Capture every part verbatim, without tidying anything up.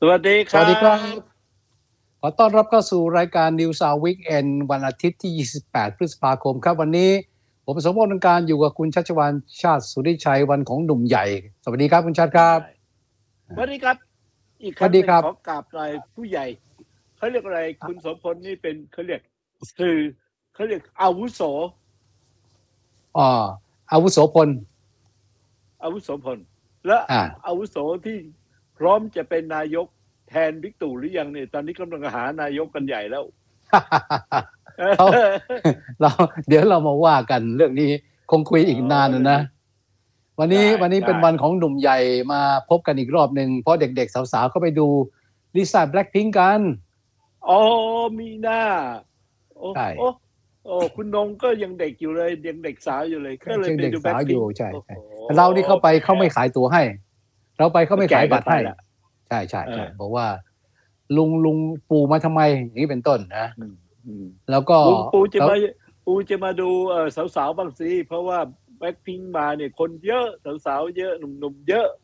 สวัสดีครับสวัสดีครับขอต้อนรับเข้าสู่รายการ News Hour Weekend วันอาทิตย์ที่ยี่สิบแปดพฤษภาคมครับวันนี้ผมสมบูรณ์การอยู่กับคุณชัชวาลชาติสุริชัยวันของหนุ่มใหญ่สวัสดีครับคุณชัดครับสวัสดีครับอีกครั้งหนึ่งขอกราบนายผู้ใหญ่เขาเรียกอะไรคุณสมพลนี่เป็นเขาเรียกคือเขาเรียกอาวุโสอ๋ออาวุโสพลอาวุโสพลและอาวุโสที่พร้อมจะเป็นนายกแทนบิ๊กตู่หรือยังเนี่ยตอนนี้กำลังหานายกกันใหญ่แล้วเราเราเดี๋ยวเรามาว่ากันเรื่องนี้คงคุยอีกนานนะวันนี้วันนี้เป็นวันของหนุ่มใหญ่มาพบกันอีกรอบหนึ่งเพราะเด็กๆสาวๆเข้าไปดูลิซ่าแบล็คพิงค์กันอ๋อมีหน้าโอ้โอ้โอ้คุณนงก็ยังเด็กอยู่เลยยังเด็กสาวอยู่เลยก็เลยไปดูแบล็คพิงค์ใช่ใช่เรานี่เข้าไปเขาไม่ขายตั๋วให้เราไปเขาไม่ขายบัตรให้ใช่ใช่ใช่บอกว่าลุงลุงปู่มาทำไมอย่างนี้เป็นต้นนะแล้วก็ลุงปู่จะมาปู่จะมาดูสาวๆบ้างสิเพราะว่าแบล็คพิงค์มาเนี่ยคนเยอะสาวๆเยอะหนุ่มๆเยอะ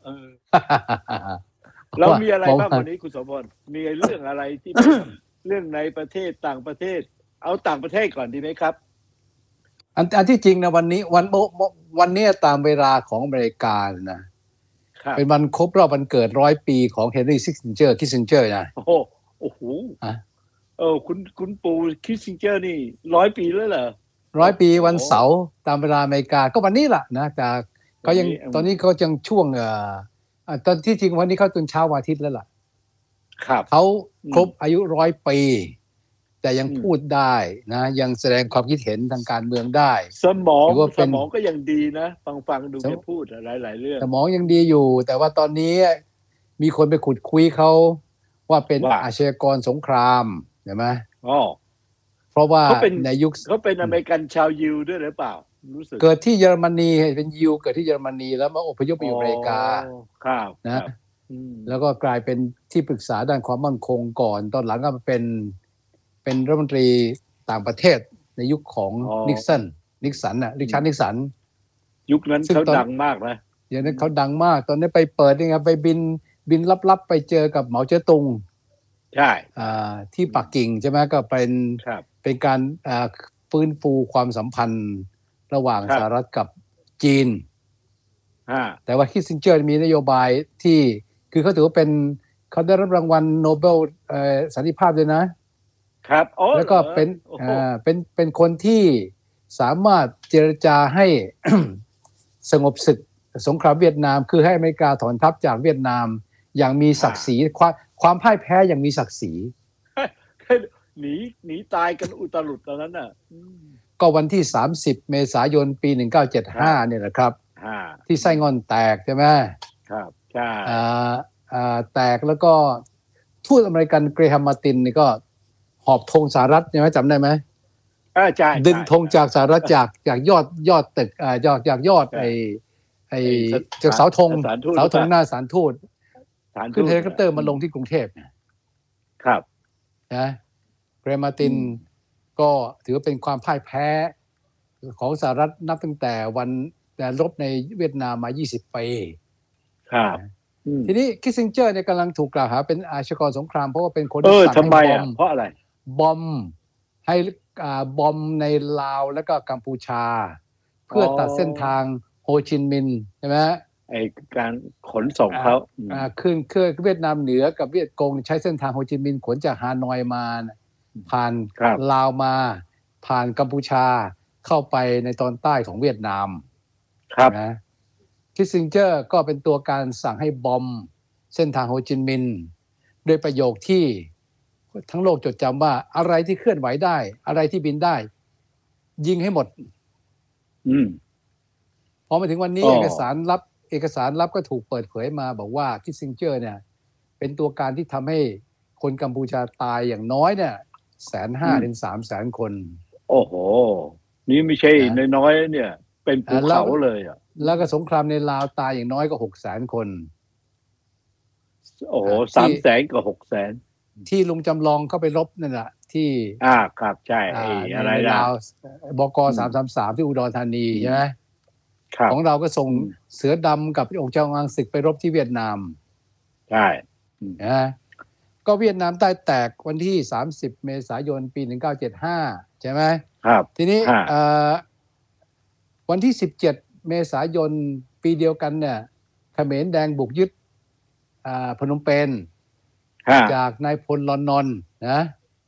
เรามีอะไรบ้างวันนี้คุณสมพลมีเรื่องอะไรที่เป็นเรื่องในประเทศต่างประเทศเอาต่างประเทศก่อนดีไหมครับอันอันที่จริงนะวันนี้วันวันนี้ตามเวลาของอเมริกานะเป็นวันครบรอบวันเกิดร้อยปีของเฮนรี่คิสซินเจอร์คิสซินเจอร์นะโอ้โหโอ้โหเออคุณคุณปู่คิสซินเจอร์นี่ร้อยปีแล้วเหรอร้อยปีวันเสาร์ตามเวลาอเมริกาก็วันนี้แหละนะแต่เขายังตอนนี้เขายังช่วงเอ่อตอนที่จริงวันนี้เขาตื่นเช้าวันอาทิตย์แล้วล่ะครับเขาครบอายุร้อยปีแต่ยังพูดได้นะยังแสดงความคิดเห็นทางการเมืองได้สมองสมองก็ยังดีนะฟังฟังดูแกพูดหลายๆเรื่องสมองยังดีอยู่แต่ว่าตอนนี้มีคนไปขุดคุยเขาว่าเป็นอาชญากรสงครามเห็นไหมอ๋อเพราะว่าในยุคเขาเป็นอเมริกันชาวยิวด้วยหรือเปล่ารู้สึกเกิดที่เยอรมนีเป็นยิวเกิดที่เยอรมนีแล้วมาอพยพไปอยู่อเมริกาครับนะแล้วก็กลายเป็นที่ปรึกษาด้านความมั่นคงก่อนตอนหลังก็เป็นเป็นรัฐมนตรีต่างประเทศในยุคของนิกสันนิกสันน่ะริชาร์ดนิกสันยุคนั้นเขาดังมากนะอย่างนั้นเขาดังมากตอนนี้ไปเปิดนี่ไงไปบินบินลับๆไปเจอกับเหมาเจ๋อตุงใช่ที่ปักกิ่งใช่ไหมก็เป็นเป็นการฟื้นฟูความสัมพันธ์ระหว่างสหรัฐกับจีนแต่ว่าคิสซินเจอร์มีนโยบายที่คือเขาถือว่าเป็นเขาได้รับรางวัลโนเบลสันติภาพด้วยนะครับแล้วก็เป็นเป็นเป็นคนที่สามารถเจรจาให้ สงบศึกสงครามเวียดนามคือให้อเมริกาถอนทัพจากเวียดนามอย่างมีศักดิ์ศรีความความพ่ายแพ้อย่างมีศักดิ์ศรีหนีหนีตายกันอุตลุดตอนนั้นน่ะก็วันที่สามสิบเมษายนปีหนึ่งเก้าเจ็ดห้าเนี่ยนะครับที่ไส้งอนแตกใช่ไหมครับใช่อ่าอ่าแตกแล้วก็ทูตอเมริกันเกรแฮมมาร์ตินนี่ก็หอบธงสหรัฐใช่ไหมจำได้ไหมอ่าใช่ดึงธงจากสหรัฐจากจากยอดยอดตึกอ่าจากจากยอดไอไอจากเสาธงเสาธงหน้าศาลทูตขึ้นเฮลิคอปเตอร์มาลงที่กรุงเทพครับนะเกรแฮมมาร์ตินก็ถือว่าเป็นความพ่ายแพ้ของสหรัฐนับตั้งแต่วันรบในเวียดนามมายี่สิบปีครับทีนี้คิสซินเจอร์เนี่ยกำลังถูกกล่าวหาเป็นอาชญากรสงครามเพราะว่าเป็นคนสั่งให้บอมเพราะอะไรบอมให้อ่าบอมในลาวและก็กัมพูชาเพื่อตัดเส้นทางโฮจิมินห์ใช่ไหมไอการขนส่งเขาอ่าขึ้นเครื่องเวียดนามเหนือกับเวียดกงใช้เส้นทางโฮจิมินห์ขนจากฮานอยมาผ่านลาวมาผ่านกัมพูชาเข้าไปในตอนใต้ของเวียดนามครับนะคิสซินเจอร์ก็เป็นตัวการสั่งให้บอมเส้นทางโฮจิมินห์ด้วยประโยคที่ทั้งโลกจดจำว่าอะไรที่เคลื่อนไหวได้อะไรที่บินได้ยิงให้หมดอืมพอมาถึงวันนี้เอกสารลับเอกสารลับก็ถูกเปิดเผยมาบอกว่าคิสซินเจอร์เนี่ยเป็นตัวการที่ทำให้คนกัมพูชาตายอย่างน้อยเนี่ยแสนห้าถึงสามแสนคนโอ้โหนี่ไม่ใช่น้อยๆเนี่ยเป็นภูเขาเลยอ่ะแล้วก็สงครามในลาวตายอย่างน้อยก็หกแสนคนโอ้โหสามแสนกับหกแสนที่ลุงจำลองเข้าไปรบนั่นแหละที่อ่าครับใช่อะไรลาวบกสามสามสามที่อุดรธานีใช่ไหมของเราก็ส่งเสือดำกับองค์เจ้าอางศึกไปรบที่เวียดนามใช่นะก็เวียดนามใต้แตกวันที่สามสิบเมษายนปีหนึ่งเก้าเจ็ดห้าใช่ไหมครับทีนี้วันที่สิบเจ็ดเมษายนปีเดียวกันเนี่ยเขมรแดงบุกยึดพนมเปญจากนายพลลอนนอนนะ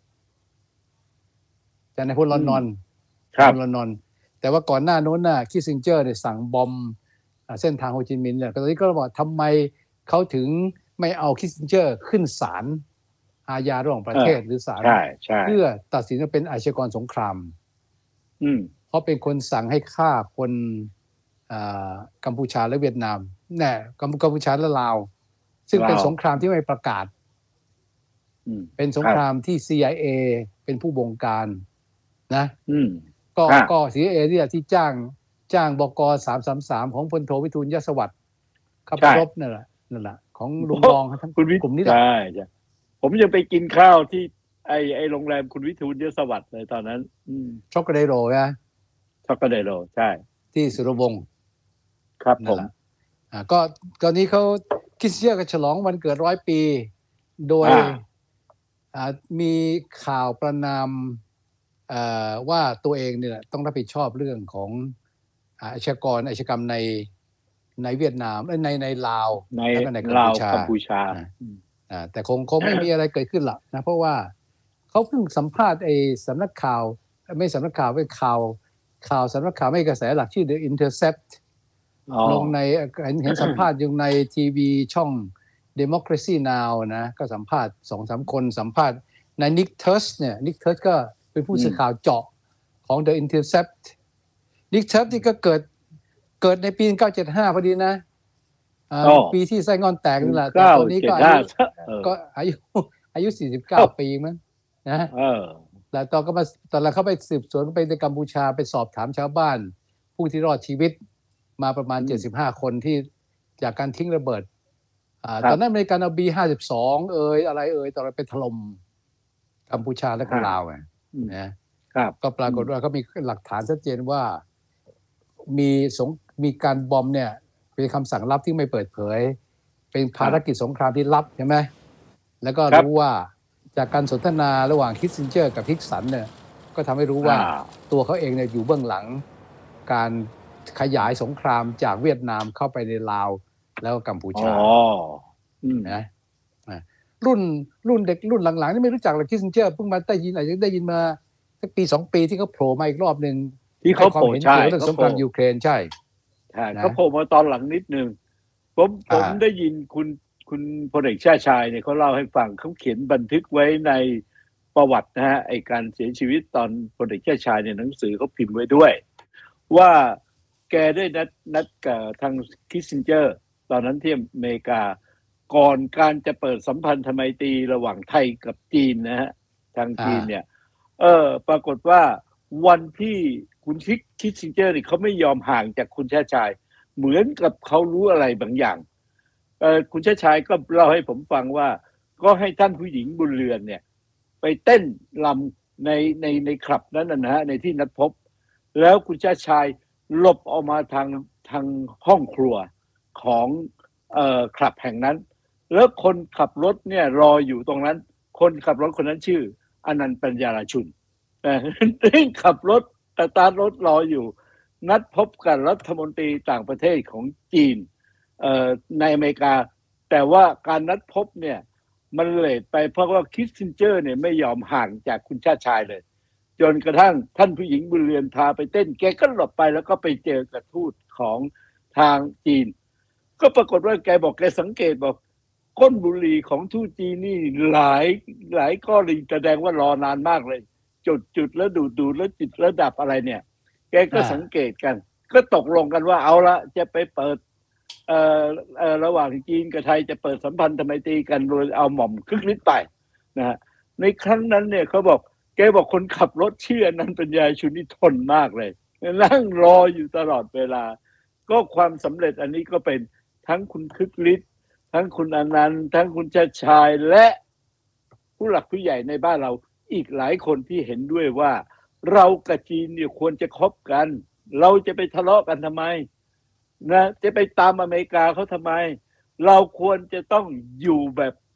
จากนายพลลอนนอนพลลอนนอนแต่ว่าก่อนหน้านู้นน่ะคิสซินเจอร์เนี่ยสั่งบอมเส้นทางโฮจิมินห์เนี่ยตอนนี้ก็บอกทำไมเขาถึงไม่เอาคิสซินเจอร์ขึ้นศาลอาญาระหว่างประเทศหรือศาลเพื่อตัดสินว่าเป็นอาชญากรสงครามเพราะเป็นคนสั่งให้ฆ่าคนกัมพูชาและเวียดนามแน่กัมพูชาและลาวซึ่งเป็นสงครามที่ไม่ประกาศเป็นสงครามที่ ซี ไอ เอ เป็นผู้บงการนะก็ก็ ซี ไอ เอ เนี่ยที่จ้างจ้างบก.สามสามสามของพลโทวิทูลยศวรรษขับรบนั่นแหละนั่นแหละของลุงรองทั้งกลุ่มนี้ใช่ใช่ผมยังไปกินข้าวที่ไอไอโรงแรมคุณวิทูลยศวรรษเลยตอนนั้นช็อกโกแลตโรนะช็อกโกแลตโรใช่ที่สุรวงศ์ครับผมอ่าก็ตอนนี้เขาคิสเชียร์ก็ฉลองวันเกิดร้อยปีโดยมีข่าวประนามว่าตัวเองเนี่ยต้องรับผิดชอบเรื่องของอาชญากรอาชญากรรมในในเวียดนามในในลาวและก็ในกัมพูชากัมพูชาแต่คงคงไม่มีอะไรเกิดขึ้นหรอกนะเพราะว่าเขาเพิ่งสัมภาษณ์ไอ้สำนักข่าวไม่สำนักข่าวเป็นข่าวข่าวสำนักข่าวไม่กระแสหลักชื่อ The Intercept ลงในเห็นสัมภาษณ์อยู่ในทีวีช่อง Democracy Now นะก็สัมภาษณ์ สองสาม คนสัมภาษณ์ใน Nick Turch เนี่ย Nick Turch ก็เป็นผู้สื่อข่าวเจาะของ The Intercept Nick Turch ที่ก็เกิดเกิดในปีหนึ่งเก้าเจ็ดห้าพอดีนะปีที่ไส้งอนแตกนี่แหละแต่ตอนนี้ก็อายุก็อายุอายุสี่สิบเก้าปีมั้งนะแล้วตอนก็มาตอนเราเข้าไปสืบสวนไปในกัมพูชาไปสอบถามชาวบ้านผู้ที่รอดชีวิตมาประมาณเจ็ดสิบห้าคนที่จากการทิ้งระเบิดตอนนั้นอเมริกันเอา บี ห้าสิบสอง เอ่ยอะไรเอ่ยตอนนั้นไปถล่มกัมพูชาและก็ลาวไงนะครับก็ปรากฏว่าเขามีหลักฐานชัดเจนว่ามีสงมีการบอมเนี่ยเป็นคำสั่งลับที่ไม่เปิดเผยเป็นภารกิจสงครามที่ลับใช่ไหมแล้วก็รู้ว่าจากการสนทนาระหว่างคิสซินเจอร์กับฮิกสันเนี่ยก็ทำให้รู้ว่าตัวเขาเองเนี่ยอยู่เบื้องหลังการขยายสงครามจากเวียดนามเข้าไปในลาวแล้วก็กัมพูชานะรุ่นรุ่นเด็กรุ่นหลังๆนี่ไม่รู้จักหรอกคิสซินเจอร์เพิ่งมาได้ยินอาจจะได้ยินมาสักปีสองปีที่เขาโผล่มาอีกรอบหนึ่งที่เขาโผล่ใช่เรื่องสงครามยูเครนใช่ใช่เขาโผล่มาตอนหลังนิดนึงผมผมได้ยินคุณคุณพลเอกชาติชายเนี่ยเขาเล่าให้ฟังเขาเขียนบันทึกไว้ในประวัตินะฮะไอการเสียชีวิตตอนพลเอกชาติชายเนี่ยหนังสือเขาพิมพ์ไว้ด้วยว่าแกได้นัดนัดกับทางคิสซินเจอร์ตอนนั้นที่อเมริกาก่อนการจะเปิดสัมพันธไมตรีระหว่างไทยกับจีนนะฮะทางจีนเนี่ยเออปรากฏว่าวันที่คุณคิกคิสซินเจอร์นี่เขาไม่ยอมห่างจากคุณชาติชายเหมือนกับเขารู้อะไรบางอย่างเออคุณชาติชายก็เล่าให้ผมฟังว่าก็ให้ท่านผู้หญิงบุญเรือนเนี่ยไปเต้นรำในในในคลับนั้นนะฮะในที่นัดพบแล้วคุณชาติชายหลบออกมาทางทางห้องครัวของเอ่อคลับแห่งนั้นแล้วคนขับรถเนี่ยรออยู่ตรงนั้นคนขับรถคนนั้นชื่ออนันต์ปัญญาราชุนขับรถสตาร์ทรถรออยู่นัดพบกับรัฐมนตรีต่างประเทศของจีนในอเมริกาแต่ว่าการนัดพบเนี่ยมันเลทไปเพราะว่าคิสซินเจอร์เนี่ยไม่ยอมห่างจากคุณชาติชายเลยจนกระทั่งท่านผู้หญิงบุญเรือนพาไปเต้นแกก็หลบไปแล้วก็ไปเจอกับทูตของทางจีนก็ปรากฏว่าแกบอกแกสังเกตบอกก้นบุหรี่ของทูตจีนนี่หลายหลายก้อนแสดงว่ารอนานมากเลยจุดจุดแล้วดูดดูดแล้วจิตระดับอะไรเนี่ยแกก็สังเกตกันก็ตกลงกันว่าเอาละจะไปเปิดเอ่อเอ่อระหว่างจีนกับไทยจะเปิดสัมพันธไมตรีกันโดยเอาหม่อมคึกฤทธิ์ไปนะฮะในครั้งนั้นเนี่ยเขาบอกแกบอกคนขับรถเชื่อนั้นเป็นยายชุนนี่ทนมากเลยนั่งรออยู่ตลอดเวลาก็ความสำเร็จอันนี้ก็เป็นทั้งคุณคึกฤทธิ์ทั้งคุณอนันต์ทั้งคุณชาติชายและผู้หลักผู้ใหญ่ในบ้านเราอีกหลายคนที่เห็นด้วยว่าเรากับจีนเนี่ยควรจะคบกันเราจะไปทะเลาะกันทำไมนะจะไปตามอเมริกาเขาทำไมเราควรจะต้องอยู่แบบ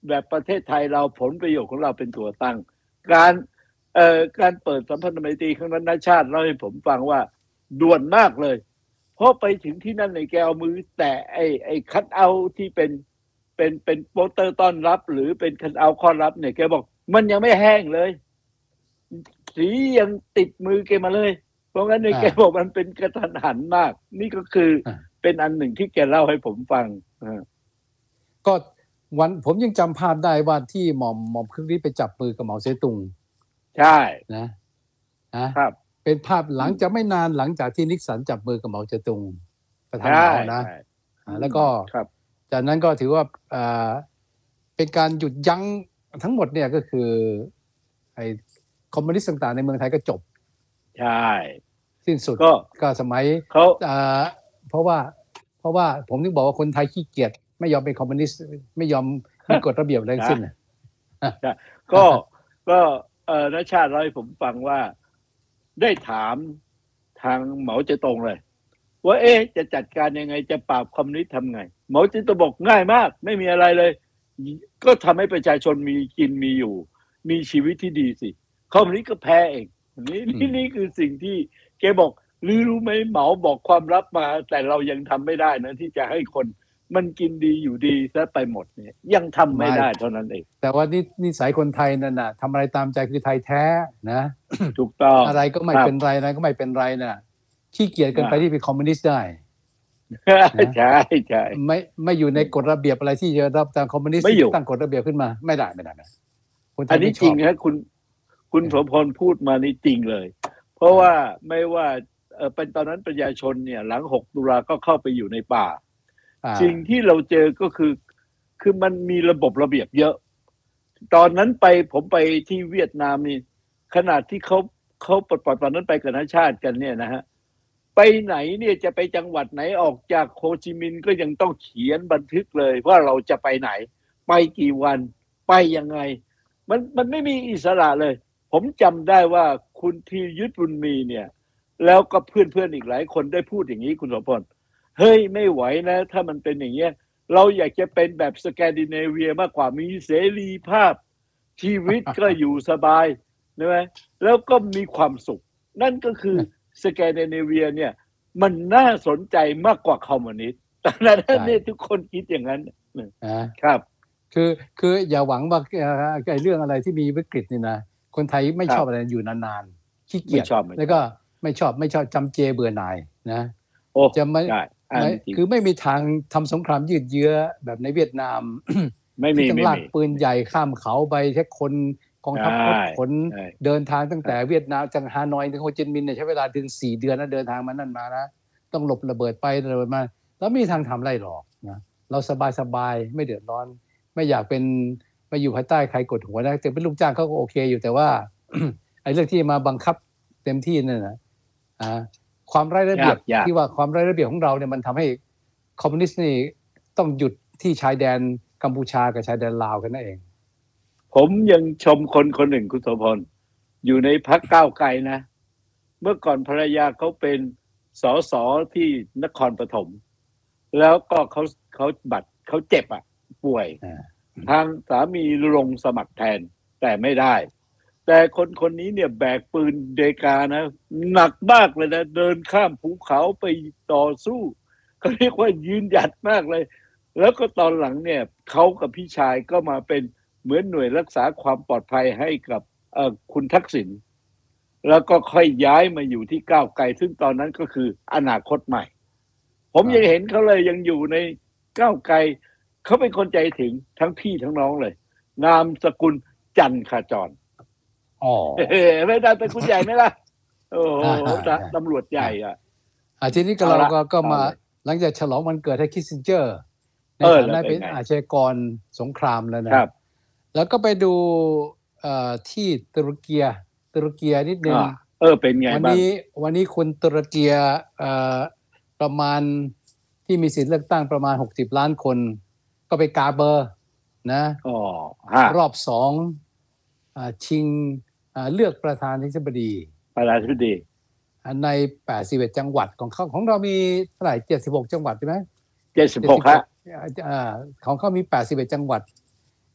แบบประเทศไทยเราผลประโยชน์ของเราเป็นตัวตั้งการเอ่อการเปิดสัมพันธไมตรีครั้งนั้นนาชาติเล่าให้ผมฟังว่าด่วนมากเลยเพราะไปถึงที่นั่นในแกเอามือแตะไอ้ไอ้คัทเอาท์ที่เป็นเป็นเป็นโปสเตอร์ต้อนรับหรือเป็นคัทเอาท์ข้อรับเนี่ยแกบอกมันยังไม่แห้งเลยสียังติดมือแกมาเลยเพราะงั้นในแกบอกมันเป็นกระทันหันมากนี่ก็คือเป็นอันหนึ่งที่แกเล่าให้ผมฟังก็วันผมยังจำภาพได้ว่าที่หม่อมหม่อมคึกฤทธิ์ไปจับมือกับเหมาเจ๋อตุงใช่นะนะครับเป็นภาพหลังจากไม่นานหลังจากที่นิกสันจับมือกับเหมาเจ๋อตุงประธานเหมานะแล้วก็จากนั้นก็ถือว่าเป็นการหยุดยั้งทั้งหมดเนี่ยก็คือไอ้คอมมิวนิสต์ต่างๆในเมืองไทยก็จบใช่สิ้นสุดก็ก็สมัยเขาเพราะว่าเพราะว่าผมนึกบอกว่าคนไทยขี้เกียจไม่ยอมเป็นคอมมิวนิสต์ไม่ยอมมีกฎระเบียบอะไรทั้งสิ้นก็ก็เอ่อณชาติเล่าให้ผมฟังว่าได้ถามทางเหมาเจ๋อตงเลยว่าเอ๊ะจะจัดการยังไงจะปราบคอมมิวนิสต์ทำไงเหมาเจ๋อตงบอกง่ายมากไม่มีอะไรเลยก็ทำให้ประชาชนมีกินมีอยู่มีชีวิตที่ดีสิคอมมิวนิสต์ก็แพ้เองนี่นี่นี่คือสิ่งที่แกบอกรู้รู้ไหมเหมาบอกความลับมาแต่เรายังทำไม่ได้นะที่จะให้คนมันกินดีอยู่ดีซะไปหมดเนี่ยยังทำไม่ได้เท่านั้นเองแต่ว่านี่นิสัยคนไทยนั่นน่ะทำอะไรตามใจคือไทยแท้นะถูกต้องอะไรก็ไม่เป็นไรอะไรก็ไม่เป็นไรน่ะขี้เกียจกันไปที่เป็นคอมมิวนิสต์ได้ใช่ใช่ใช่ไม่ไม่อยู่ในกฎระเบียบอะไรที่จะรับตามคอมมิวนิสต์ตั้งกฎระเบียบขึ้นมาไม่ได้ไม่ได้นะอันนี้จริงนะคุณคุณโสพลพูดมานี่จริงเลยเพราะว่าไม่ว่าเออเป็นตอนนั้นประชาชนเนี่ยหลังหกตุลาก็เข้าไปอยู่ในป่าสิ่งที่เราเจอก็คือคือมันมีระบบระเบียบเยอะตอนนั้นไปผมไปที่เวียดนามนี่ขนาดที่เขาเขาปลดปล่อยตอนนั้นไปกับนาชาติกันเนี่ยนะฮะไปไหนเนี่ยจะไปจังหวัดไหนออกจากโฮจิมินห์ก็ยังต้องเขียนบันทึกเลยว่าเราจะไปไหนไปกี่วันไปยังไงมันมันไม่มีอิสระเลยผมจำได้ว่าคุณธีรยุทธบุญมีเนี่ยแล้วก็เพื่อนๆอีกหลายคนได้พูดอย่างนี้คุณโสพลเฮ้ยไม่ไหวนะถ้ามันเป็นอย่างเงี้ยเราอยากจะเป็นแบบสแกนดิเนเวียมากกว่ามีเสรีภาพชีวิตก็อยู่สบายใช่ไหมแล้วก็มีความสุขนั่นก็คือสแกนดิเนเวียเนี่ยมันน่าสนใจมากกว่าคอมมิวนิสต์แต่นั้นเนี่ยทุกคนคิดอย่างนั้นครับคือคืออย่าหวังว่าไอ้เรื่องอะไรที่มีวิกฤตนี่นะคนไทยไม่ชอบอะไรอยู่นานๆขี้เกียจแล้วก็ไม่ชอบไม่ชอบจำเจเบื่อหน่ายนะจะไม่คือไม่มีทางทำสงครามยืดเยื้อแบบในเวียดนามไม่มีต้องลากปืนใหญ่ข้ามเขาไปแค่คนกองทัพรถขนเดินทางตั้งแต่เวียดนามจากฮานอยถึงโฮจิมินห์เนี่ยใช้เวลาถึงสี่เดือนนะเดินทางมานั่นมานะต้องหลบระเบิดไประเบิดมาแล้วไม่มีทางทำไรหรอกนะเราสบายสบายไม่เดือดร้อนไม่อยากเป็นมาอยู่ภายใต้ใครกดหัวนะแต่เป็นลูกจ้างเขาก็โอเคอยู่แต่ว่าไอ้เรื่องที่มาบังคับเต็มที่นั่นนะอ่าความไร้ระเบียบที่ว่าความไร้ระเบียบของเราเนี่ยมันทำให้คอมมิวนิสต์นี่ต้องหยุดที่ชายแดนกัมพูชากับชายแดนลาวกันนั่นเองผมยังชมคนคนหนึ่งคุณโสพลอยู่ในพรรคก้าวไกลนะเมื่อก่อนภรรยาเขาเป็นสสที่นครปฐมแล้วก็เขาเขาบัตรเขาเจ็บอ่ะป่วยทางสามีลงสมัครแทนแต่ไม่ได้แต่คนคนนี้เนี่ยแบกปืนเดกานะหนักมากเลยนะเดินข้ามภูเขาไปต่อสู้เขาเรียกว่ายืนหยัดมากเลยแล้วก็ตอนหลังเนี่ยเขากับพี่ชายก็มาเป็นเหมือนหน่วยรักษาความปลอดภัยให้กับคุณทักษิณแล้วก็ค่อยย้ายมาอยู่ที่ก้าวไกลซึ่งตอนนั้นก็คืออนาคตใหม่ผมยังเห็นเขาเลยยังอยู่ในก้าวไกลเขาเป็นคนใจถึงทั้งพี่ทั้งน้องเลยนามสกุลจันทร์ขจรอ๋อไม่ได้เป็นคุณใหญ่ไหมล่ะโอ้โหตำรวจใหญ่อ่ะอาทีนี้ก็เราก็มาหลังจากฉลองวันเกิดให้คิสซินเจอร์ในฐานะเป็นอาชญากรสงครามแล้วนะครับแล้วก็ไปดูที่ตุรกีตุรกีนิดนึงเออเป็นไงบ้างวันนี้วันนี้คนตุรกีประมาณที่มีสิทธิ์เลือกตั้งประมาณหกสิบล้านคนก็ไปกาเบอร์นะรอบสองชิงเลือกประธานาธิบดีประธานาธิบดีในแปดสิบเอ็ดจังหวัดของเขาของเรามีเท่าไหร่เจ็ดสิบหกจังหวัดใช่ไหมเจ็ดสิบหกครับของเขามีแปดสิบเอ็ดจังหวัด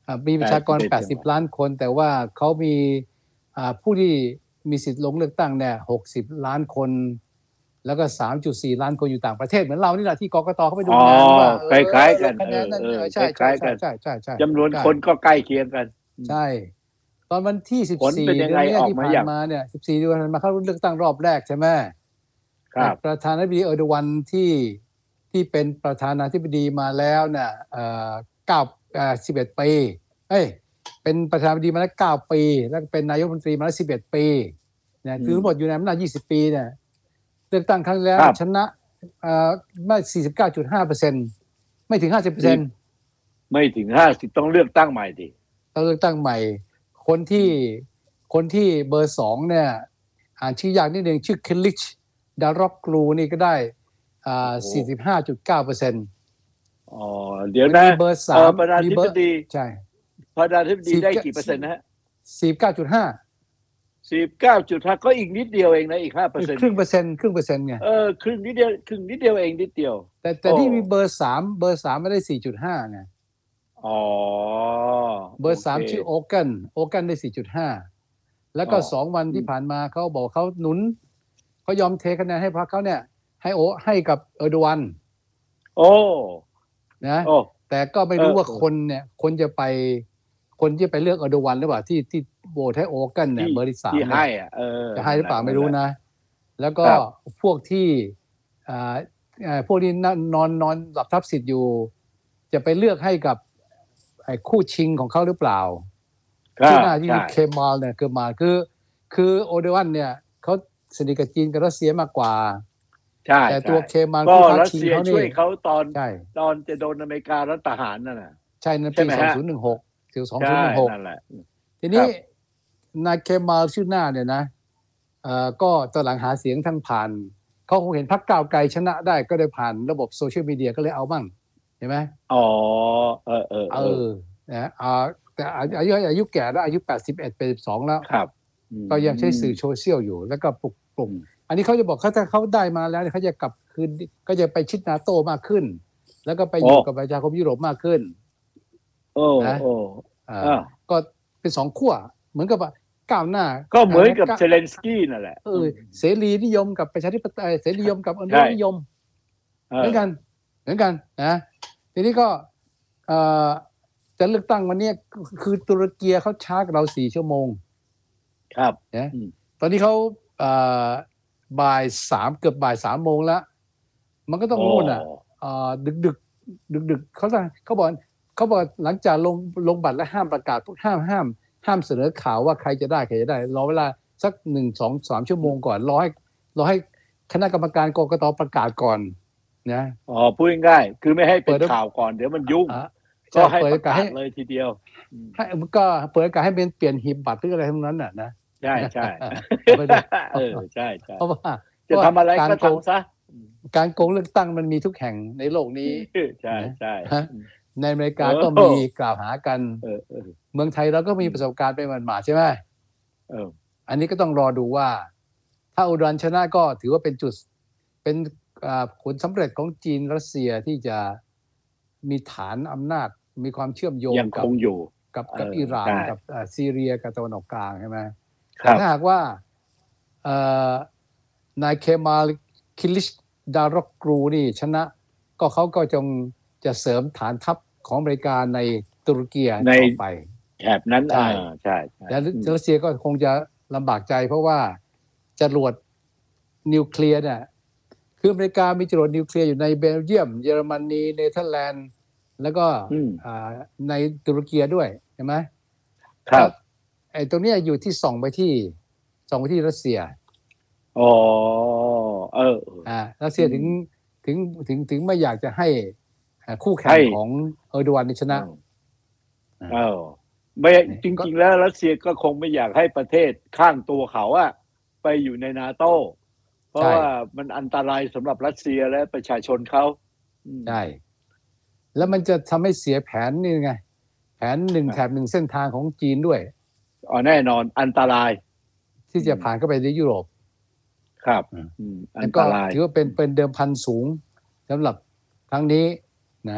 มีประชากรแปดสิบล้านคนแต่ว่าเขามีผู้ที่มีสิทธิ์ลงเลือกตั้งเนี่ยหกสิบล้านคนแล้วก็ สามจุดสี่ ล้านคนอยู่ต่างประเทศเหมือนเรานี่แหละที่กกตเขาไปดูงานว่าคล้ายๆกันคะแนนนั่นใช่ใช่ใช่ใช่ใช่ใช่จำนวนคนก็ใกล้เคียงกันใช่ตอนวันที่สิบสี่เดือนนี้ที่ผ่านมาเนี่ยสิบสี่เดือนมาเข้าเลือกตั้งรอบแรกใช่ไหมครับประธานาธิบดีเออร์โดวันที่ที่เป็นประธานาธิบดีมาแล้วเนี่ยเอ่อเก้าเอ่อสิบเอ็ดปีเอ้ยเป็นประธานาธิบดีมาแล้วเก้าปีแล้วเป็นนายกรัฐมนตรีมาแล้วสิบเอ็ดปีเนี่ยคือทั้งหมดอยู่ในอำนาจยี่สิบปีเนี่ยเลือกตั้งครั้งแล้วชนะเอ่อไม่ สี่สิบเก้าจุดห้าเปอร์เซ็นต์ ไม่ถึง ห้าสิบเปอร์เซ็นต์ไม่ถึงห้าสิบต้องเลือกตั้งใหม่ดิต้องเลือกตั้งใหม่คนที่คนที่เบอร์สองเนี่ยอ่านชื่อยากนิดนึงชื่อคิลลิชดารอกกรูนี่ก็ได้อ่า สี่สิบห้าจุดเก้าเปอร์เซ็นต์อ๋อเดี๋ยวนะเบอร์สามประธานาธิบดีใช่ประธานาธิบดีได้กี่เปอร์เซ็นต์นะฮะสี่สิบเก้าจุดห้าสี่สิบเก้าจุดห้า ก็อีกนิดเดียวเองนะอีก ห้าเปอร์เซ็นต์ครึ่งเปอร์เซ็นต์ครึ่งเปอร์เซ็นต์ไงเออครึ่งนิดเดียวครึ่งนิดเดียวเองนิดเดียวแต่แต่ที่มีเบอร์สามเบอร์สามไม่ได้ สี่จุดห้า ไงอ๋อเบอร์สามชื่อโอเกนโอเกนได้ สี่จุดห้า แล้วก็สองวันที่ผ่านมาเขาบอกเขาหนุนเขายอมเทคะแนนให้พรรคเขาเนี่ยให้โอให้กับเออร์โดวันโอ้นะแต่ก็ไม่รู้ว่าคนเนี่ยคนจะไปคนที่ไปเลือกเออร์โดวันหรือเปล่าที่ที่โหวตให้โอเกนเนี่ยเบอร์ที่สามที่ให้อ่ะจะให้หรือเปล่าไม่รู้นะแล้วก็พวกที่อ่าพวกที่นอนนอนหลับทับสิทธิ์อยู่จะไปเลือกให้กับไอ้คู่ชิงของเขาหรือเปล่าที่น่าที่เคมาลเนี่ยคือมาคือคือโอเดวันเนี่ยเขาสนิทกับจีนกับรัสเซียมากกว่าใช่แต่ตัวเคมาลก็รัสเซียช่วยเขาตอนตอนจะโดนอเมริการัฐประหารนั่นน่ะใช่ในปีสองพันสิบหกถึงสองพันสิบหกนั่นแหละทีนี้นายเคมาลชื่อหน้าเนี่ยนะเอ่อก็ตอนหลังหาเสียงทั้งผ่านเขาคงเห็นพรรคก้าวไกลชนะได้ก็ได้ผ่านระบบโซเชียลมีเดียก็เลยเอาบ้างเห็นไหมอ๋อเออเออเออนะอ่าแต่อายุอายุแก่แล้วอายุแปดสิบเอ็ดเป็นสิบสองแล้วครับก็ยังใช้สื่อโซเชียลอยู่แล้วก็ปลุกปลุกอันนี้เขาจะบอกเขาถ้าเขาได้มาแล้วเขาจะกลับคืนก็จะไปชิดนาโต้มากขึ้นแล้วก็ไปอยู่กับประชาคมยุโรปมากขึ้นโอ้โอ้อ่าก็เป็นสองขั้วเหมือนกับว่าก้าวหน้าก็เหมือนกับเซเลนสกี้นั่นแหละเออเสรีนิยมกับประชาธิปไตยเสรีนิยมกับอนุรักษนิยมเหมือนกันเหมือนกันนะทีนี้ก็เอ่อจะเลือกตั้งวันนี้คือตุรกีเขาช้ากว่าเราสี่ชั่วโมงครับนะตอนนี้เขาเอ่อบ่ายสามเกือบบ่ายสามโมงแล้วมันก็ต้องนู่นอ่ะดึกดึกดึกดึกเขาเขาบอกเขาบอกหลังจากลงลงบัตรแล้วห้ามประกาศห้ามห้ามห้ามเสนอข่าวว่าใครจะได้ใครจะได้รอเวลาสักหนึ่งสองสามชั่วโมงก่อนรอให้รอให้คณะกรรมการกกตประกาศก่อนนะอ๋อพูดง่ายๆคือไม่ให้เป็นข่าวก่อนเดี๋ยวมันยุ่งก็ให้ประกาศเลยทีเดียวให้ก็เปิดโอกาสให้เป็นเปลี่ยนหีบบัตรหรืออะไรทั้งนั้นน่ะนะใช่ใช่เออใช่ใช่เพราะว่าจะทำอะไรก็ทำซะการโกงเลือกตั้งมันมีทุกแห่งในโลกนี้ใช่ใช่ในอเมริกาก็มีกล่าวหากันเมืองไทยเราก็มีประสบการณ์ไปหมาดๆใช่ไหมอันนี้ก็ต้องรอดูว่าถ้าอุดรชนะก็ถือว่าเป็นจุดเป็นผลสำเร็จของจีนรัสเซียที่จะมีฐานอำนาจมีความเชื่อมโยงกับกับกับอิหร่านกับซีเรียกับตะวันออกกลางใช่ไหมถ้าหากว่านายเคมาลคิลิชดารอกกรูนี่ชนะก็เขาก็จงจะเสริมฐานทัพของอเมริกาในตุรกีต่อไปแถบนั้นใช่ใช่แต่รัสเซียก็คงจะลำบากใจเพราะว่าจรวดนิวเคลียร์เนี่ยคืออเมริกามีจรวดนิวเคลียร์อยู่ในเบลเยียมเยอรมนีเนเธอร์แลนด์แล้วก็ในตุรกีด้วยใช่ไหมครับไอ้ตรงนี้อยู่ที่ส่องไปที่ส่องไปที่รัสเซียอ๋อเอออ่ารัสเซียถึงถึงถึงถึงไม่อยากจะให้คู่แข่งของเออร์โดวันชนะเออไม่จริงๆแล้วรัสเซียก็คงไม่อยากให้ประเทศข้างตัวเขาอะไปอยู่ในนาโต้เพราะว่ามันอันตรายสำหรับรัสเซียและประชาชนเขาใช่แล้วมันจะทำให้เสียแผนนี่ไงแผนหนึ่งแถบหนึ่งเส้นทางของจีนด้วยอ๋อแน่นอนอันตรายที่จะผ่านเข้าไปในยุโรปครับอันตรายถือว่าเป็นเป็นเดิมพันสูงสำหรับครั้งนี้นะ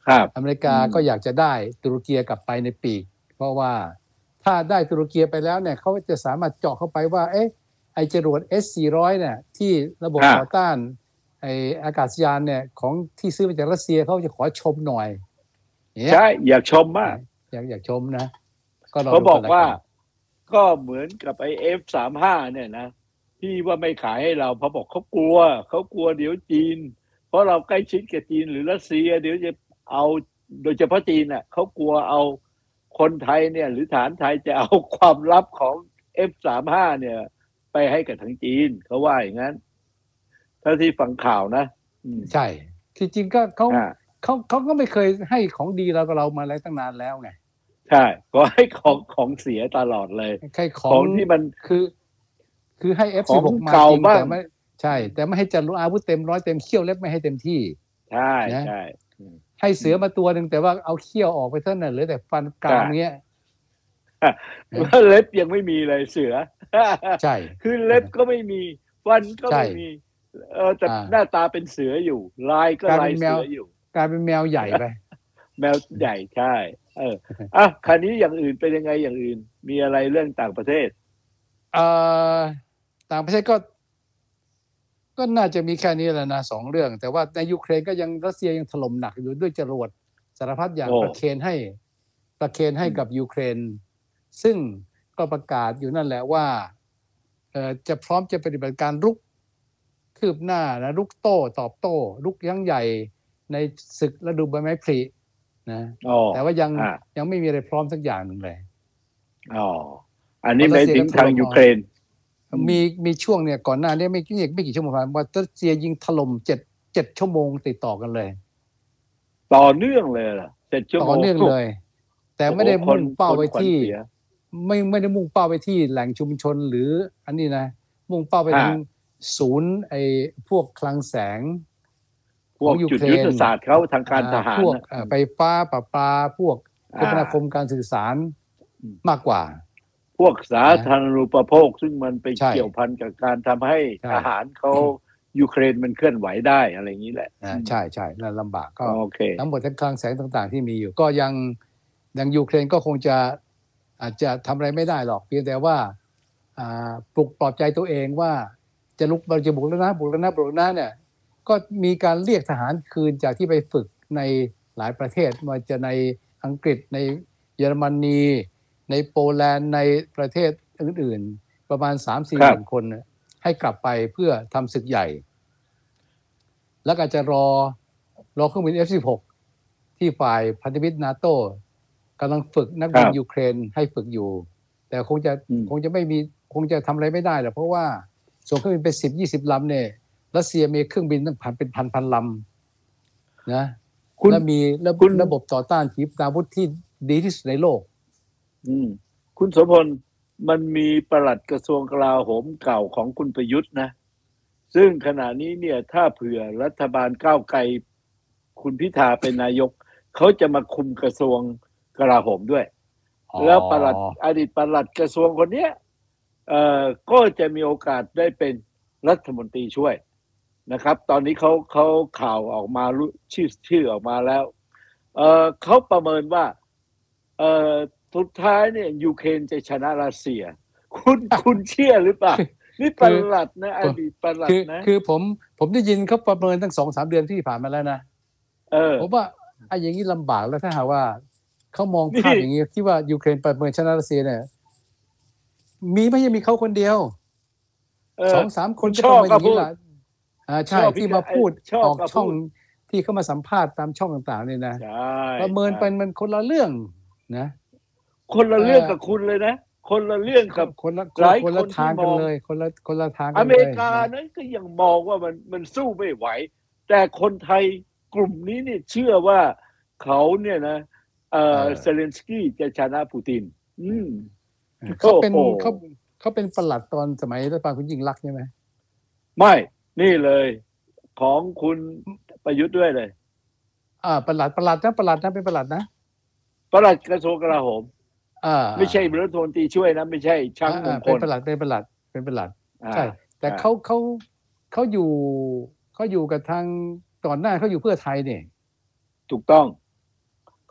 ครับอเมริกาก็อยากจะได้ตุรกีกลับไปในปีกเพราะว่าถ้าได้ตุรกีไปแล้วเนี่ยเขาจะสามารถเจาะเข้าไปว่าเอ๊ะไอจรวด เอส สี่ร้อย เนี่ยที่ระบบต่อต้านไออากาศยานเนี่ยของที่ซื้อมาจากรัสเซียเขาจะขอชมหน่อยใช่อยากชมมากอยากอยากชมนะเขาบอกว่าก็เหมือนกับไอ เอฟ สามสิบห้า เนี่ยนะที่ว่าไม่ขายให้เราเพราะบอกเขากลัวเขากลัวเดี๋ยวจีนเพราะเราใกล้ชิดกับจีนหรือรัสเซียเดี๋ยวจะเอาโดยเฉพาะจีนน่ะเขากลัวเอาคนไทยเนี่ยหรือฐานไทยจะเอาความลับของ เอฟ สามสิบห้า เนี่ยไปให้กับทางจีนเขาว่าอย่างนั้นถ้าที่ฟังข่าวนะใช่ที่จริงก็เขาเขาเขาก็ไม่เคยให้ของดีเรากับเรามาแล้วตั้งนานแล้วไงใช่ก็ให้ของของเสียตลอดเลยให้ของที่มันคือคือให้ เอฟ สิบหก มาจริงแต่ไม่ใช่แต่ไม่ให้จัดอาวุธเต็มร้อยเต็มเขี้ยวเล็บไม่ให้เต็มที่ใช่ใช่ให้เสือมาตัวหนึ่งแต่ว่าเอาเขี้ยวออกไปเท่านั้นเหลือแต่ฟันกรามเงี้ยเล็บยังไม่มีเลยเสือใช่คือเล็บก็ไม่มีฟันก็ไม่มีเออแต่หน้าตาเป็นเสืออยู่ลายก็ลายเสืออยู่กลายเป็นแมวใหญ่ไปแมวใหญ่ใช่เอออ่ะคราวนี้อย่างอื่นเป็นยังไงอย่างอื่นมีอะไรเรื่องต่างประเทศเอ่อต่างประเทศก็ก็น่าจะมีแค่นี้แหละนะสองเรื่องแต่ว่าในยูเครนก็ยังรัสเซียยังถล่มหนักอยู่ด้วยจรวดสารพัดอย่างประเคนให้ประเคนให้กับยูเครนซึ่งก็ประกาศอยู่นั่นแหละว่าเอ่อจะพร้อมจะปฏิบัติการรุกคืบหน้านะรุกโต้ตอบโต้รุกยั้งใหญ่ในศึกฤดูใบไม้ผลินะแต่ว่ายังยังไม่มีอะไรพร้อมสักอย่างหนึ่งเลยอ๋ออันนี้ไม่ถึงทางยูเครนมีมีช่วงเนี่ยก่อนหน้านี้ไม่กี่ไม่กี่ชั่วโมงผ่านมารัสเซียยิงถล่มเจ็ดเจ็ดชั่วโมงติดต่อกันเลยต่อเนื่องเลยล่ะเจ็ดชั่วโมงต่อเนื่องเลยแต่ไม่ได้มุ่งเป้าไปที่ไม่ไม่ได้มุ่งเป้าไปที่แหล่งชุมชนหรืออันนี้นะมุ่งเป้าไปทางศูนย์ไอ้พวกคลังแสงพวกจุดยุทธศาสตร์เขาทางการทหารพวกไฟฟ้าประปาพวกคมนาคมการสื่อสารมากกว่าพวกสาธารณูปโภคซึ่งมันไปเกี่ยวพันกับการทำให้ทหารเขายูเครนมันเคลื่อนไหวได้อะไรอย่างนี้แหละใช่ใช่นั่นลำบากก็ทั้งหมดทั้งคลังแสงต่างๆที่มีอยู่ก็ยังยังยูเครนก็คงจะอาจจะทำอะไรไม่ได้หรอกเพียงแต่ว่าปลุกปลอบใจตัวเองว่าจะลุกเราจะบุกแล้วนะบุกแล้วนะบุกแล้วนะเนี่ยก็มีการเรียกทหารคืนจากที่ไปฝึกในหลายประเทศว่าจะในอังกฤษในเยอรมนีในโปแลนด์ในประเทศอื่นๆประมาณ สามถึงสี่ หมื่นคนให้กลับไปเพื่อทำศึกใหญ่แล้วก็จะรอรอเครื่องบิน เอฟ สิบหก ที่ฝ่ายพันธมิตร NATO กำลังฝึกนักบินยูเครนให้ฝึกอยู่แต่คงจะคงจะไม่มีคงจะทำอะไรไม่ได้หรอกเพราะว่าส่งเครื่องบินไป สิบ ยี่สิบ ลำเนี่ยรัสเซียมีเครื่องบินตั้งพันเป็นพันๆลำนะและมีระบบต่อต้านขีปนาวุธที่ดีที่สุดในโลกคุณโสพลมันมีปลัดกระทรวงกลาโหมเก่าของคุณประยุทธ์นะซึ่งขณะนี้เนี่ยถ้าเผื่อรัฐบาลก้าวไกลคุณพิธาเป็นนายกเขาจะมาคุมกระทรวงกลาโหมด้วยแล้วปลัดอดีตปลัดกระทรวงคนเนี้ยเอ่อก็จะมีโอกาสได้เป็นรัฐมนตรีช่วยนะครับตอนนี้เขาเขาข่าวออกมาชื่อชื่อออกมาแล้วเอ่อเขาประเมินว่าเอ่อสุดท้ายเนี่ยยูเครนจะชนะรัสเซียคุณคุณเชื่อหรือเปล่านี่ปลัดนะอดีตปลัดนะคือผมผมได้ยินเขาประเมินตั้ง สองถึงสาม เดือนที่ผ่านมาแล้วนะเออผมว่าไอ้อย่างนี้ลำบากแล้วถ้าหากว่าเขามองภาพอย่างนี้ที่ว่ายูเครนประเมินชนะรัสเซียเนี่ยมีไม่ใช่มีเขาคนเดียวสองสามคนก็ต้องเป็นอย่างนี้แหละอ่าใช่ที่มาพูดออกช่องที่เขามาสัมภาษณ์ตามช่องต่างๆเนี่ยนะประเมินเป็นมันคนละเรื่องนะคนละเรื่องกับคุณเลยนะคนละเรื่องกับคนละคนละทางกันเลยคนละคนละทางกันเลยอเมริกานั้นก็ยังมองว่ามันมันสู้ไม่ไหวแต่คนไทยกลุ่มนี้เนี่ยเชื่อว่าเขาเนี่ยนะเออเซเลนสกี้จะชนะปูตินอืมเขาเป็นเขาเขาเป็นปลัดตอนสมัยรัฐบาลคุณยิ่งลักษณ์ใช่ไหมไม่นี่เลยของคุณประยุทธ์ด้วยเลยอ่าปลัดปลัดนะปลัดนะเป็นปลัดนะปลัดกระทรวงกลาโหมไม่ใช่รัฐมนตรีช่วยนะไม่ใช่ช่างมงคลเป็นปลัดเป็นปลัดเป็นปลัดใช่แต่เขาเขาเขาอยู่เขาอยู่กับทางก่อนหน้าเขาอยู่เพื่อไทยเนี่ยถูกต้อง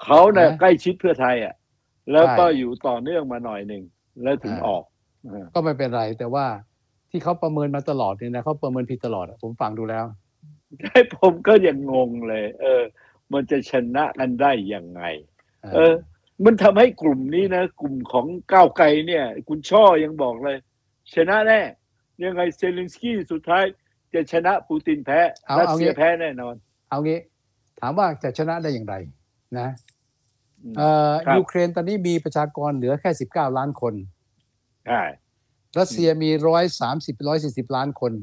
เขาเนี่ยใกล้ชิดเพื่อไทยอ่ะแล้วก็อยู่ต่อเนื่องมาหน่อยหนึ่งแล้วถึงออกก็ไม่เป็นไรแต่ว่าที่เขาประเมินมาตลอดเนี่ยนะเขาประเมินผิดตลอดผมฟังดูแล้วใช่ผมก็ยังงงเลยเออมันจะชนะกันได้ยังไงเออมันทำให้กลุ่มนี้นะกลุ่มของก้าวไกลเนี่ยคุณช่อยังบอกเลยชนะแน่ยังไงเซเลนสกี้สุดท้ายจะชนะปูตินแพ้รัสเซียแพ้แน่นอนเอางี้ถามว่าจะชนะได้อย่างไรนะเอ่อยูเครนตอนนี้มีประชากรเหลือแค่สิบเก้าล้านคนใช่รัสเซียมีร้อยสามสิบร้อยสี่สิบล้านคน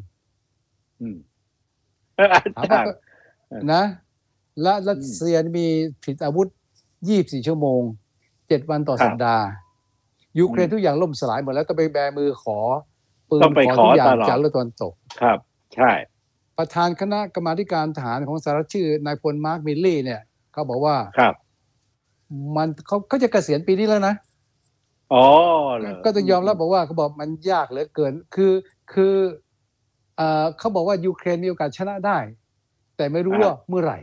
ถามว่านะและรัสเซียมีผลิตอาวุธยี่สิบสี่ชั่วโมงเจ็ดวันต่อสัปดาห์ยูเครนทุกอย่างล่มสลายหมดแล้วต้องไปแบมือขอปืนขอทุกอย่างจากรัฐตะวันตกครับใช่ประธานคณะกรรมาธิการทหารของสหรัฐชื่อนายพลมาร์คมิลลี่เนี่ยเขาบอกว่าครับมันเขาเขาจะเกษียณปีนี้แล้วนะอ๋อก็ต้องยอมรับบอกว่าเขาบอกมันยากเหลือเกินคือคือเอ่อเขาบอกว่ายูเครนมีโอกาสชนะได้แต่ไม่รู้ว่าเมื่อไหร่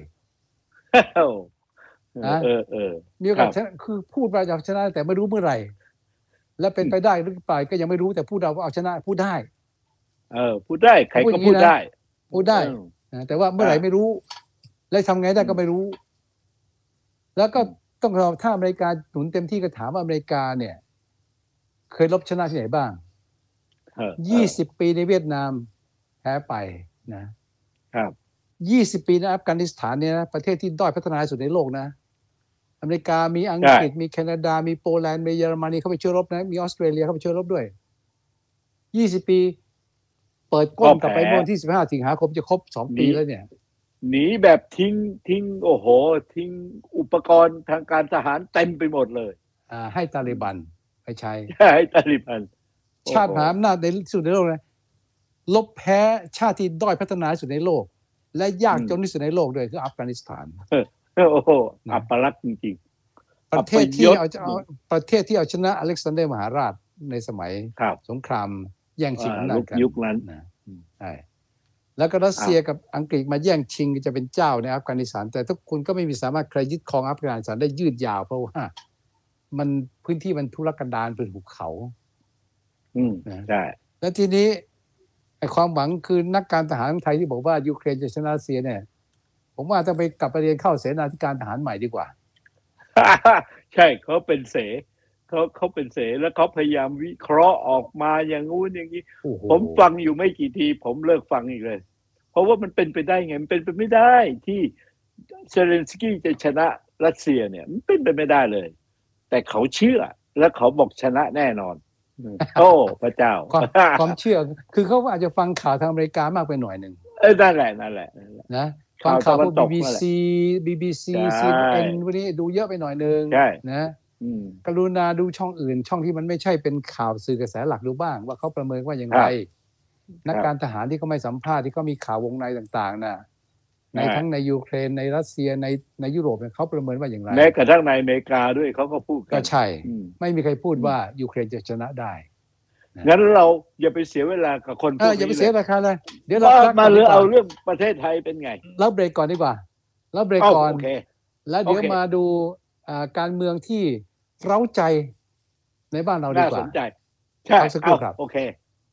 นะเออเออมีโอกาสชนะคือพูดว่าจะชนะแต่ไม่รู้เมื่อไหร่และเป็นไปได้หรือเปล่าก็ยังไม่รู้แต่พูดเราว่าเอาชนะพูดได้เออพูดได้ใครก็พูดได้พูดได้แต่ว่าเมื่อไหร่ไม่รู้และทำไงได้ก็ไม่รู้แล้วก็ต้องรอถ้าอเมริกาหนุนเต็มที่ก็ถามว่าอเมริกาเนี่ยเคยลบชนะที่ไหนบ้างยี่สิบปีในเวียดนามแพ้ไปนะครับยี่สิบปีในอัฟกานิสถานเนี่ยนะประเทศที่ด้อยพัฒนาสุดในโลกนะอเมริกามีอังกฤษมีแคนาดามีโปแลนด์มีเยอรมนีเข้าไปช่วยรบนะมีออสเตรเลียเข้าไปช่วยรบด้วยยี่สิบปีเปิดกล้องกลับไปเมื่อวันที่สิบห้าสิงหาคมจะครบสองปีแล้วเนี่ยหนีแบบทิ้งทิ้งโอ้โหทิ้งอุปกรณ์ทางการทหารเต็มไปหมดเลยอ่าให้ตาลิบันไปใช้ให้ตาลิบันชาติมหาอำนาจในสุดในโลกนะลบแพ้ชาติที่ด้อยพัฒนาสุดในโลกและยากจนที่สุดในโลกด้วยคืออัฟกานิสถานโอ้โหอัปลักษณ์จริงๆประเทศที่เอาประเทศที่เอาชนะอเล็กซานเดอร์มหาราชในสมัยสงครามแย่งชิงอำนาจกันยุคนั้นใช่แล้วก็รัสเซียกับอังกฤษมาแย่งชิงจะเป็นเจ้าในอัฟกานิสถานแต่ทุกคนก็ไม่มีสามารถใครยึดครองอัฟกานิสถานได้ยืดยาวเพราะว่ามันพื้นที่มันทุรกันดารเป็นภูเขาอืมใช่แล้วทีนี้ไอ้ความหวังคือนักการทหารไทยที่บอกว่ายูเครนจะชนะรัสเซียเนี่ยผมว่าต้องไปกลับไปเรียนเข้าเสนาธิการทหารใหม่ดีกว่าใช่เขาเป็นเสเขาเขาเป็นเสแล้วเขาพยายามวิเคราะห์ออกมาอย่างงู้นอย่างนี้ผมฟังอยู่ไม่กี่ทีผมเลิกฟังอีกเลยเพราะว่ามันเป็นไปได้ไงมันเป็นไปไม่ได้ที่เซเลนสกี้จะชนะรัสเซียเนี่ยมันเป็นไปไม่ได้เลยแต่เขาเชื่อและเขาบอกชนะแน่นอนโอ้พระเจ้าความเชื่อคือเขาอาจจะฟังข่าวทางอเมริกามากไปหน่อยหนึ่งเออนั่นแหละนั่นแหละนะฟังข่าวพวก บี บี ซี บี บี ซี ซี เอ็น เอ็น พวกนี้ดูเยอะไปหน่อยนึงนะกรุณาดูช่องอื่นช่องที่มันไม่ใช่เป็นข่าวสื่อกระแสหลักดูบ้างว่าเขาประเมินว่าอย่างไรนักการทหารที่เขาไม่สัมภาษณ์ที่เขามีข่าววงในต่างๆน่ะในทั้งในยูเครนในรัสเซียในในยุโรปเขาประเมินว่าอย่างไรแม้กระทั่งในอเมริกาด้วยเขาก็พูดก็ใช่ไม่มีใครพูดว่ายูเครนจะชนะได้งั้นเราอย่าไปเสียเวลากับคนพวกนี้อย่าไปเสียราคาเลยเดี๋ยวเรามาเรื่องเอาเรื่องประเทศไทยเป็นไงแล้วเบรกก่อนดีกว่าแล้วเบรกก่อนแล้วเดี๋ยวมาดูการเมืองที่เร้าใจในบ้านเราดีกว่าน่าสนใจใช่สักครู่ครับโอเค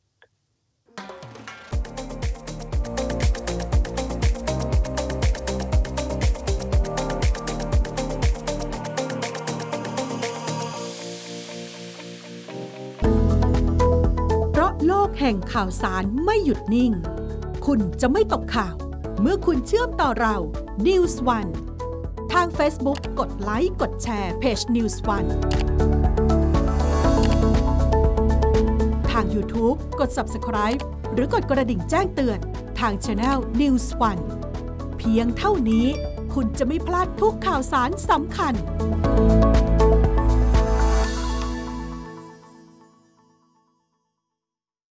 โลกแห่งข่าวสารไม่หยุดนิ่งคุณจะไม่ตกข่าวเมื่อคุณเชื่อมต่อเรา นิวส์ วัน ทาง Facebook กดไลค์กดแชร์เพจ นิวส์ วัน ทาง YouTube กด ซับสไครบ์ หรือกดกระดิ่งแจ้งเตือนทาง Channel นิวส์ วัน เพียงเท่านี้คุณจะไม่พลาดทุกข่าวสารสำคัญ